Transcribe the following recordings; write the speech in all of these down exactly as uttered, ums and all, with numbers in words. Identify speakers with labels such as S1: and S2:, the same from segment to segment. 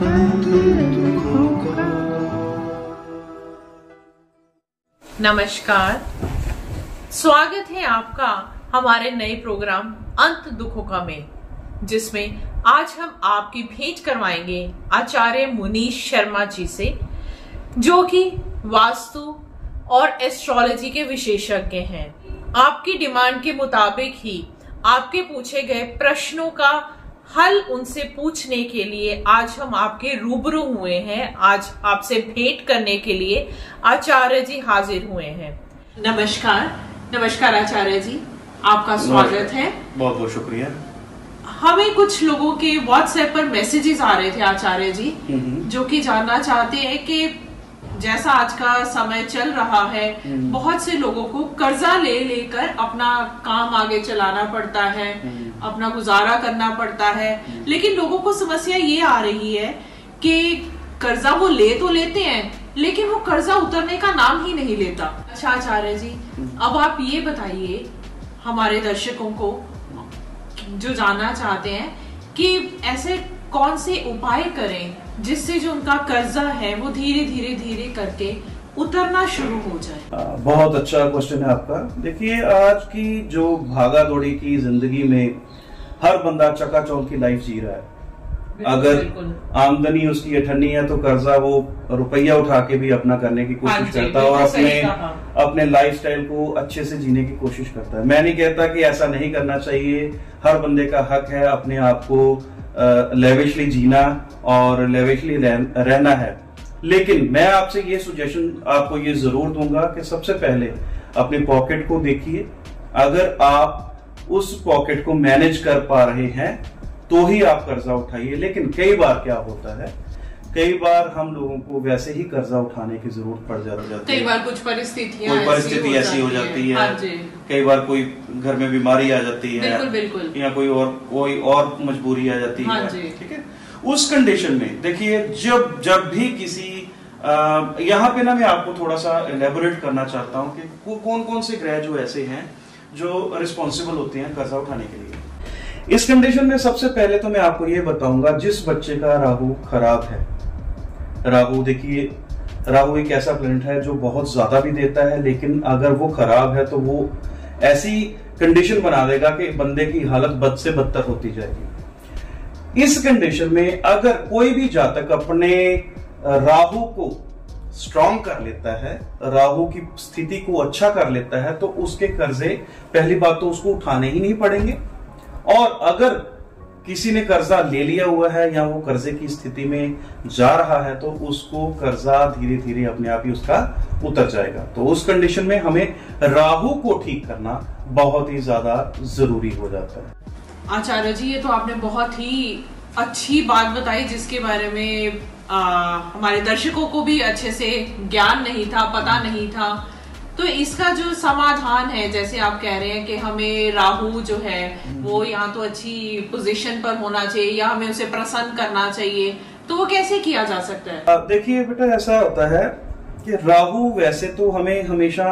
S1: नमस्कार, स्वागत है आपका हमारे नए प्रोग्राम अंत दुखों का में, जिसमें आज हम आपकी भेंट करवाएंगे आचार्य मुनीश शर्मा जी से, जो कि वास्तु और एस्ट्रोलॉजी के विशेषज्ञ हैं। आपकी डिमांड के मुताबिक ही आपके पूछे गए प्रश्नों का हल उनसे पूछने के लिए आज हम आपके रूबरू हुए हैं। आज आपसे भेंट करने के लिए आचार्य जी हाजिर हुए हैं। नमस्कार नमस्कार आचार्य जी, आपका स्वागत है।
S2: बहुत बहुत शुक्रिया।
S1: हमें कुछ लोगों के व्हाट्सएप पर मैसेजेस आ रहे थे आचार्य जी, जो कि जानना चाहते हैं कि जैसा आज का समय चल रहा है, बहुत से लोगों को कर्जा ले लेकर अपना काम आगे चलाना पड़ता है, अपना गुजारा करना पड़ता है, लेकिन लोगों को समस्या ये आ रही है कि कर्जा वो ले तो लेते हैं, लेकिन वो कर्जा उतरने का नाम ही नहीं लेता। अच्छा आचार्य जी, अब आप ये बताइए हमारे दर्शकों को जो जानना चाहते हैं कि ऐसे कौन से उपाय करें जिससे जो उनका कर्जा है वो धीरे धीरे धीरे करके उतरना शुरू हो जाए।
S2: बहुत अच्छा क्वेश्चन है आपका। देखिए, आज की जो भागा दौड़ी की जिंदगी में हर बंदा चकाचौंध की लाइफ जी रहा है। अगर आमदनी उसकी अठन्नी है तो कर्जा वो रुपया उठा के भी अपना करने की कोशिश करता है और अपने अपने लाइफस्टाइल को अच्छे से जीने की कोशिश करता है। मैं नहीं कहता कि ऐसा नहीं करना चाहिए, हर बंदे का हक है अपने आप को लेविशली जीना और लेविशली रहना है, लेकिन मैं आपसे ये सजेशन आपको ये जरूर दूंगा कि सबसे पहले अपनी पॉकेट को देखिए। अगर आप उस पॉकेट को मैनेज कर पा रहे हैं तो ही आप कर्जा उठाइए। लेकिन कई बार क्या होता है, कई बार हम लोगों को वैसे ही कर्जा उठाने की जरूरत पड़ जाती है।
S1: कई बार कुछ परिस्थितियां
S2: कोई परिस्थिति ऐसी हो जाती है, कई बार कोई घर में बीमारी आ जाती है, बिल्कुल, बिल्कुल। या कोई और कोई और मजबूरी आ जाती है, ठीक है। उस कंडीशन में देखिए, जब जब भी किसी यहाँ पे ना मैं आपको थोड़ा सा एलेबोरेट करना चाहता हूँ कि कौन कौन से ग्रह जो ऐसे हैं जो रिस्पॉन्सिबल होते हैं कर्जा उठाने के लिए। इस कंडीशन में सबसे पहले तो मैं आपको ये बताऊंगा, जिस बच्चे का राहु खराब है, राहु देखिए, राहु एक ऐसा प्लैनेट है जो बहुत ज्यादा भी देता है, लेकिन अगर वो खराब है तो वो ऐसी कंडीशन बना देगा कि बंदे की हालत बद से बदतर होती जाएगी। इस कंडीशन में अगर कोई भी जातक अपने राहु को स्ट्रॉन्ग कर लेता है, राहु की स्थिति को अच्छा कर लेता है, तो उसके कर्जे पहली बात तो उसको उठाने ही नहीं पड़ेंगे। और अगर किसी ने कर्जा ले लिया हुआ है या वो कर्जे की स्थिति में जा रहा है तो उसको कर्जा धीरे धीरे अपने आप ही उसका उतर जाएगा। तो उस कंडीशन में हमें राहु को ठीक करना बहुत ही ज्यादा जरूरी हो जाता है।
S1: आचार्य जी, ये तो आपने बहुत ही अच्छी बात बताई जिसके बारे में आ, हमारे दर्शकों को भी अच्छे से ज्ञान नहीं था, पता नहीं था। तो इसका जो समाधान है, जैसे आप कह रहे हैं कि हमें राहु जो है वो यहाँ तो अच्छी पोजीशन पर होना चाहिए या हमें उसे प्रसन्न करना चाहिए, तो वो कैसे किया जा सकता है?
S2: देखिए बेटा, ऐसा होता है कि राहु वैसे तो हमें हमेशा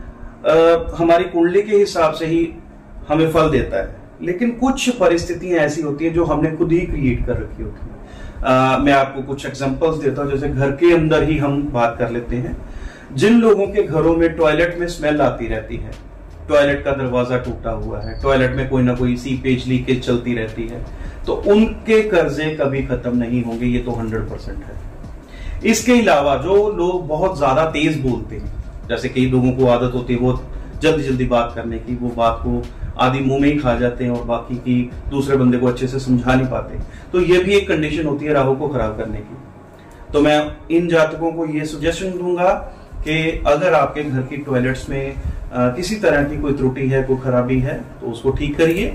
S2: आ, हमारी कुंडली के हिसाब से ही हमें फल देता है, लेकिन कुछ परिस्थितियां ऐसी होती हैं जो हमने खुद ही क्रिएट कर रखी होती है। आ, मैं आपको कुछ एग्जांपल्स देता हूँ। जैसे घर के अंदर ही हम बात कर लेते हैं। जिन लोगों के घरों में टॉयलेट में स्मेल आती रहती है, टॉयलेट का दरवाजा टूटा हुआ है, टॉयलेट में कोई ना कोई सीपेज लीकेज चलती रहती है, तो उनके कर्जे कभी खत्म नहीं होंगे, ये तो हंड्रेड परसेंट है। इसके अलावा जो लोग बहुत ज्यादा तेज बोलते हैं, जैसे कई लोगों को आदत होती है वो जल्दी जल्दी बात करने की, वो बात को आधी मुंह में ही खा जाते हैं और बाकी की दूसरे बंदे को अच्छे से समझा नहीं पाते, तो ये भी एक कंडीशन होती है राहु को खराब करने की। तो मैं इन जातकों को ये सजेशन दूंगा कि अगर आपके घर की टॉयलेट्स में आ, किसी तरह की कोई त्रुटि है, कोई खराबी है, तो उसको ठीक करिए।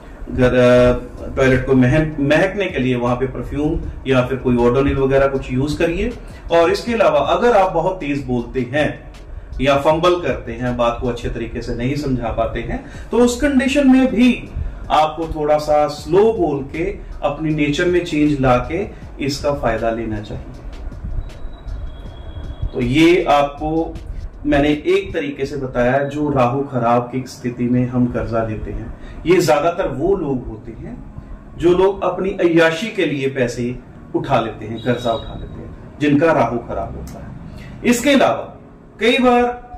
S2: घर टॉयलेट को महक महकने के लिए वहां पे परफ्यूम या फिर कोई ओडोनिल वगैरह कुछ यूज करिए। और इसके अलावा अगर आप बहुत तेज बोलते हैं या फंबल करते हैं, बात को अच्छे तरीके से नहीं समझा पाते हैं, तो उस कंडीशन में भी आपको थोड़ा सा स्लो बोल के अपनी नेचर में चेंज लाके इसका फायदा लेना चाहिए। तो ये आपको मैंने एक तरीके से बताया जो राहु खराब की स्थिति में हम कर्जा लेते हैं। ये ज्यादातर वो लोग होते हैं जो लोग अपनी अय्याशी के लिए पैसे उठा लेते हैं, कर्जा उठा लेते हैं, जिनका राहु खराब होता है। इसके अलावा कई बार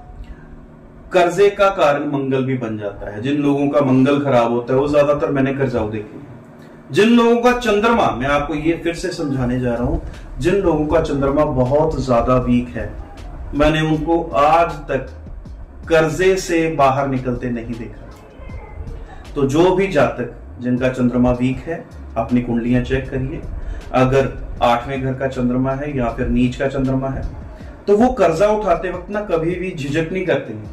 S2: कर्जे का कारण मंगल भी बन जाता है। जिन लोगों का मंगल खराब होता है वो ज्यादातर मैंने कर्जाऊ देखे हैं। जिन लोगों का चंद्रमा, मैं आपको ये फिर से समझाने जा रहा हूं, जिन लोगों का चंद्रमा बहुत ज्यादा वीक है, मैंने उनको आज तक कर्जे से बाहर निकलते नहीं देखा। तो जो भी जातक जिनका चंद्रमा वीक है, अपनी कुंडलियां चेक करिए। अगर आठवें घर का चंद्रमा है या फिर नीच का चंद्रमा है, तो वो कर्जा उठाते वक्त ना कभी भी झिझक नहीं करते हैं।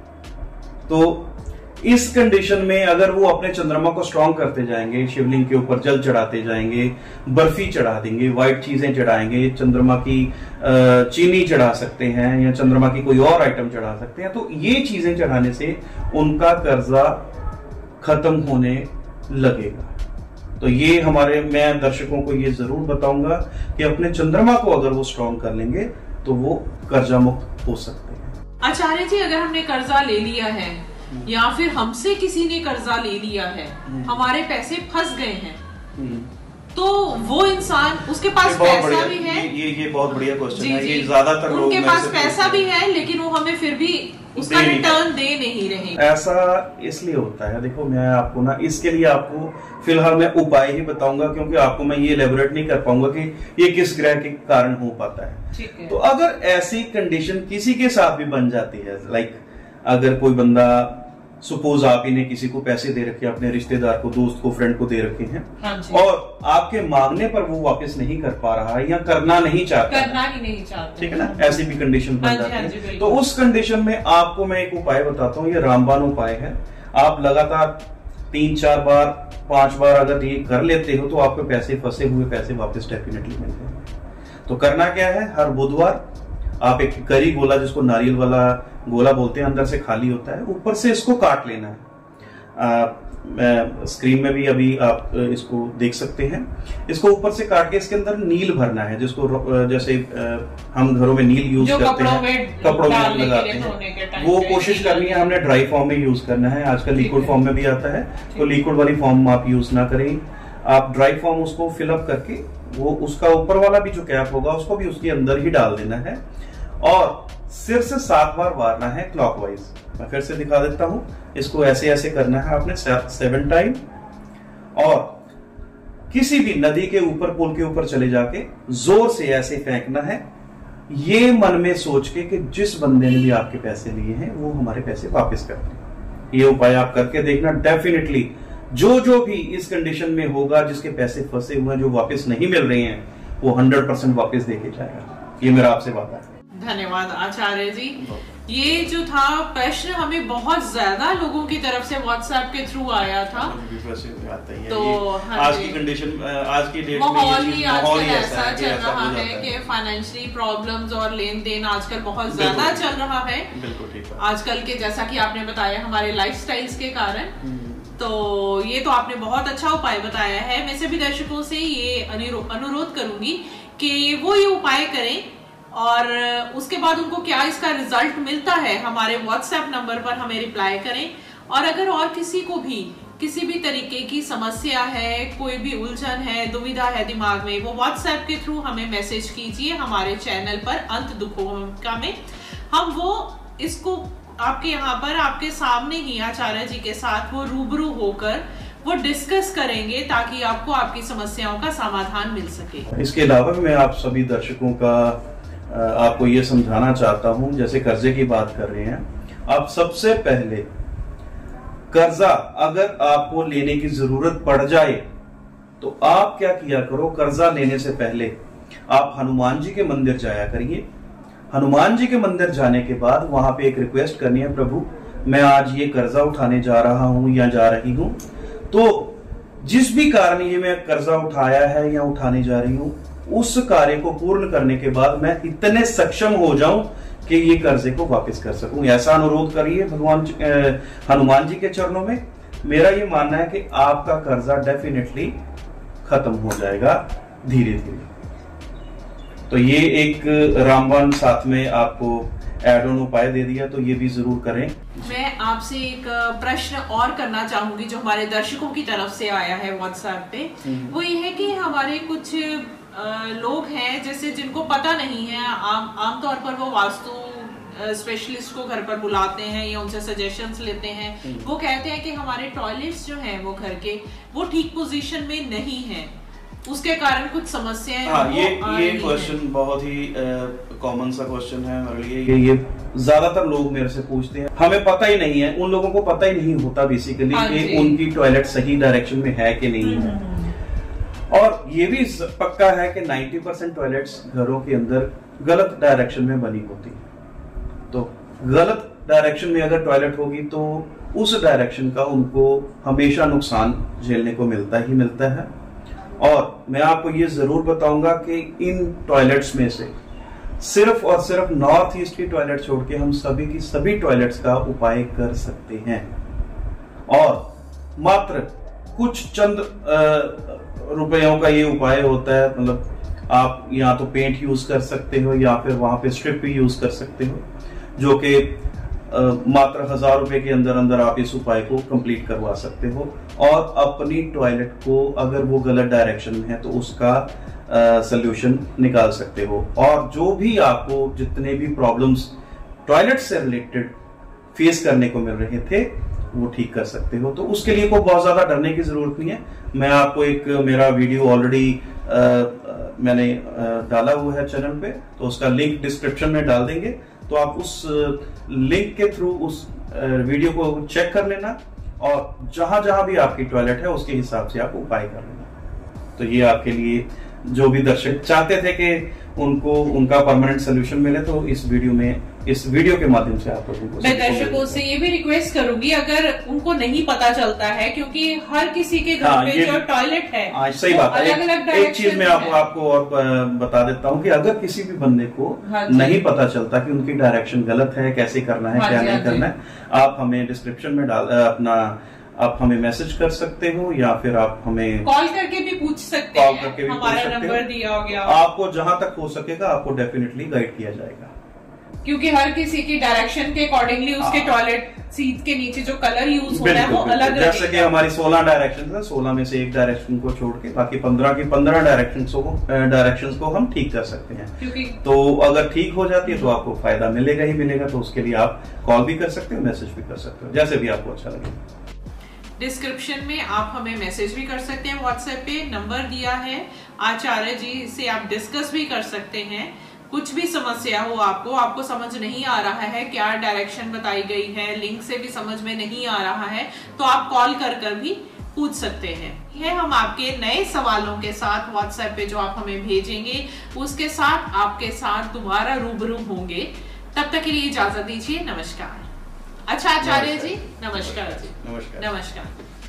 S2: तो इस कंडीशन में अगर वो अपने चंद्रमा को स्ट्रांग करते जाएंगे, शिवलिंग के ऊपर जल चढ़ाते जाएंगे, बर्फी चढ़ा देंगे, व्हाइट चीजें चढ़ाएंगे, चंद्रमा की चीनी चढ़ा सकते हैं या चंद्रमा की कोई और आइटम चढ़ा सकते हैं, तो ये चीजें चढ़ाने से उनका कर्जा खत्म होने लगेगा। तो ये हमारे, मैं दर्शकों को ये जरूर बताऊंगा कि अपने चंद्रमा को अगर वो स्ट्रांग कर लेंगे तो वो कर्जा मुक्त हो सकते हैं।
S1: आचार्य जी, अगर हमने कर्जा ले लिया है या फिर हमसे किसी ने कर्जा ले लिया है, हमारे पैसे फंस गए हैं, तो वो इंसान, उसके पास पैसा भी है,
S2: ये ये बहुत बढ़िया क्वेश्चन है। ये ज्यादातर लोग,
S1: उनके पास पैसा भी है लेकिन वो हमें फिर भी उसका रिटर्न दे नहीं रहे।
S2: ऐसा इसलिए होता है, देखो मैं आपको ना इसके लिए आपको फिलहाल मैं उपाय ही बताऊंगा, क्योंकि आपको मैं ये एलेबोरेट नहीं कर पाऊंगा कि ये किस ग्रह के कारण हो पाता है।
S1: ठीक है।
S2: तो अगर ऐसी कंडीशन किसी के साथ भी बन जाती है, लाइक अगर कोई बंदा, सपोज आप ही ने किसी को पैसे दे रखे, अपने रिश्तेदार को, दोस्त को, फ्रेंड को दे रखे हैं,
S1: हाँ
S2: और आपके मांगने पर वो वापस नहीं कर पा रहा है या करना नहीं चाहता,
S1: करना ही नहीं चाहता,
S2: ठीक है ना, ऐसी भी कंडीशन बन जाती है। तो उस कंडीशन में आपको मैं एक उपाय बताता हूँ, ये रामबाण उपाय है। आप लगातार तीन चार बार, पांच बार अगर ये कर लेते हो तो आपके पैसे, फंसे हुए पैसे वापस डेफिनेटली मिल जाएंगे। तो करना क्या है, हर बुधवार आप एक करी गोला, जिसको नारियल वाला गोला बोलते हैं, अंदर से खाली होता है, ऊपर से इसको काट लेना है। आ, स्क्रीन में भी अभी आप इसको देख सकते हैं। इसको ऊपर से काट के इसके अंदर नील भरना है, जिसको जैसे हम घरों में नील यूज करते हैं, कपड़ों में लगाते हैं, वो कोशिश करनी है हमने ड्राई फॉर्म में यूज करना है। आजकल लिक्विड फॉर्म में भी आता है, तो लिक्विड वाली फॉर्म आप यूज ना करें। आप ड्राई फॉर्म उसको फिलअप करके, वो उसका ऊपर वाला भी जो कैप होगा उसको भी उसके अंदर ही डाल देना है, और सिर से सात बार मारना है क्लॉकवाइज। मैं फिर से दिखा देता हूं, इसको ऐसे ऐसे करना है आपने सेवन टाइम, और किसी भी नदी के ऊपर, पुल के ऊपर चले जाके जोर से ऐसे फेंकना है, ये मन में सोच के कि जिस बंदे ने भी आपके पैसे लिए हैं वो हमारे पैसे वापस कर दें। ये उपाय आप करके देखना, डेफिनेटली जो जो भी इस कंडीशन में होगा, जिसके पैसे फंसे हुए हैं, जो वापस नहीं मिल रहे हैं, वो हंड्रेड परसेंट वापस देके जाएगा। ये मेरा आपसे वादा है।
S1: धन्यवाद आचार्य जी। ये जो था प्रश्न हमें बहुत ज्यादा लोगों की तरफ से व्हाट्सएप के थ्रू आया था, तो
S2: आज की कंडीशन, आज की डेट में
S1: माहौल ही आजकल ऐसा चल रहा है कि फाइनेंशियली प्रॉब्लम्स और लेन देन आजकल बहुत ज्यादा चल रहा है।
S2: बिल्कुल ठीक है।
S1: आजकल के, जैसा कि आपने बताया, हमारे लाइफस्टाइल्स के कारण। तो ये तो आपने बहुत अच्छा उपाय बताया है। मैं सभी दर्शकों से ये अनुरोध करूंगी कि वो ये उपाय करें, और उसके बाद उनको क्या इसका रिजल्ट मिलता है हमारे व्हाट्सएप नंबर पर हमें रिप्लाई करें। और अगर और किसी को भी किसी भी तरीके की समस्या है, कोई भी उलझन है, दुविधा है दिमाग में, वो व्हाट्सएप के थ्रू हमें मैसेज कीजिए हमारे चैनल पर अंत दुखों का में। हम वो इसको आपके यहाँ पर आपके सामने ही आचार्य जी के साथ वो रूबरू होकर वो डिस्कस करेंगे, ताकि आपको आपकी समस्याओं का समाधान मिल सके।
S2: इसके अलावा मैं आप सभी दर्शकों का आपको ये समझाना चाहता हूं, जैसे कर्जे की बात कर रहे हैं, आप सबसे पहले कर्जा अगर आपको लेने की जरूरत पड़ जाए तो आप क्या किया करो, कर्जा लेने से पहले आप हनुमान जी के मंदिर जाया करिए। हनुमान जी के मंदिर जाने के बाद वहां पे एक रिक्वेस्ट करनी है, प्रभु मैं आज ये कर्जा उठाने जा रहा हूं या जा रही हूं, तो जिस भी कारण ये मैं कर्जा उठाया है या उठाने जा रही हूं, उस कार्य को पूर्ण करने के बाद मैं इतने सक्षम हो जाऊं कि ये कर्जे को वापस कर सकूं। ऐसा अनुरोध करिए भगवान हनुमान जी के चरणों में। मेरा ये मानना है कि आपका कर्जा डेफिनेटली खत्म हो जाएगा धीरे धीरे। तो ये एक रामबाण साथ में आपको एड ऑन उपाय दे दिया, तो ये भी जरूर करें।
S1: मैं आपसे एक प्रश्न और करना चाहूंगी जो हमारे दर्शकों की तरफ से आया है व्हाट्सएप पे। वो ये है कि हमारे कुछ लोग हैं जैसे जिनको पता नहीं है, आम आमतौर पर वो वास्तु स्पेशलिस्ट को घर पर बुलाते हैं या उनसे सजेशंस लेते हैं। वो कहते हैं कि हमारे टॉयलेट्स जो हैं वो घर के वो ठीक पोजीशन में नहीं है, उसके कारण कुछ समस्याएं।
S2: हाँ, ये ये क्वेश्चन बहुत ही कॉमन सा क्वेश्चन है हमारे लिए। ये ये ज्यादातर लोग मेरे से पूछते हैं, हमें पता ही नहीं है, उन लोगों को पता ही नहीं होता बेसिकली कि उनकी टॉयलेट सही डायरेक्शन में है कि नहीं है। और ये भी पक्का है कि नब्बे परसेंट टॉयलेट्स घरों के अंदर गलत डायरेक्शन में बनी होती है। तो गलत डायरेक्शन में अगर टॉयलेट होगी तो उस डायरेक्शन का उनको हमेशा नुकसान झेलने को मिलता ही मिलता है। और मैं आपको ये जरूर बताऊंगा कि इन टॉयलेट्स में से सिर्फ और सिर्फ नॉर्थ ईस्ट की टॉयलेट छोड़ के हम सभी की सभी टॉयलेट्स का उपाय कर सकते हैं। और मात्र कुछ चंद रुपयों का ये उपाय होता है। मतलब आप या तो पेंट यूज कर सकते हो या फिर वहां पे स्ट्रिप भी यूज कर सकते हो, जो कि मात्र हजार रुपए के अंदर अंदर आप इस उपाय को कंप्लीट करवा सकते हो। और अपनी टॉयलेट को अगर वो गलत डायरेक्शन में है तो उसका सोल्यूशन निकाल सकते हो। और जो भी आपको जितने भी प्रॉब्लम्स टॉयलेट से रिलेटेड फेस करने को मिल रहे थे वो ठीक कर सकते हो। तो उसके लिए कोई बहुत ज्यादा डरने की जरूरत नहीं है। मैं आपको एक मेरा वीडियो ऑलरेडी मैंने आ, डाला हुआ है चैनल पे, तो उसका लिंक डिस्क्रिप्शन में डाल देंगे। तो आप उस लिंक के थ्रू उस वीडियो को चेक कर लेना और जहां जहां भी आपकी टॉयलेट है उसके हिसाब से आप उपाय कर लेना। तो ये आपके लिए जो भी दर्शक चाहते थे कि उनको उनका परमानेंट सोल्यूशन मिले, तो इस वीडियो में इस वीडियो के माध्यम से आप लोगों को
S1: मैं दर्शकों से ये भी रिक्वेस्ट करूंगी, अगर उनको नहीं पता चलता है, क्योंकि हर किसी के घर
S2: हाँ,
S1: में जो टॉयलेट है
S2: हाँ, सही बात है। अलग अलग एक चीज मैं आपको आपको और बता देता हूँ कि अगर किसी भी बंदे को हाँ नहीं पता चलता कि उनकी डायरेक्शन गलत है, कैसे करना है, हाँ क्या नहीं करना है, आप हमें डिस्क्रिप्शन में डाल अपना आप हमें मैसेज कर सकते हो या फिर आप हमें
S1: कॉल करके भी पूछ सकते
S2: कॉल
S1: हैं।
S2: करके भी
S1: हमारा नंबर दिया हो गया,
S2: आपको जहां तक हो सकेगा आपको डेफिनेटली गाइड किया जाएगा,
S1: क्योंकि हर किसी की डायरेक्शन के अकॉर्डिंगली उसके टॉयलेट सीट के नीचे जो कलर यूज होना है वो अलग अलग।
S2: जैसे कि हमारी सोलह डायरेक्शन है, सोलह में से एक डायरेक्शन को छोड़ के बाकी पंद्रह की पंद्रह डायरेक्शन को डायरेक्शन को हम ठीक कर सकते हैं। क्योंकि तो अगर ठीक हो जाती है तो आपको फायदा मिलेगा ही मिलेगा। तो उसके लिए आप कॉल भी कर सकते हो, मैसेज भी कर सकते हो, जैसे भी आपको अच्छा लगे।
S1: डिस्क्रिप्शन में आप हमें मैसेज भी कर सकते हैं, व्हाट्सएप पे नंबर दिया है, आचार्य जी से आप डिस्कस भी कर सकते हैं। कुछ भी समस्या हो आपको आपको समझ नहीं आ रहा है, क्या डायरेक्शन बताई गई है, लिंक से भी समझ में नहीं आ रहा है, तो आप कॉल कर कर भी पूछ सकते हैं। ये हम आपके नए सवालों के साथ व्हाट्सएप पे जो आप हमें भेजेंगे उसके साथ आपके साथ दोबारा रूबरू होंगे। तब तक के लिए इजाजत दीजिए, नमस्कार। अच्छा आचार्य जी, नमस्कार जी,
S2: नमस्कार,
S1: नमस्कार।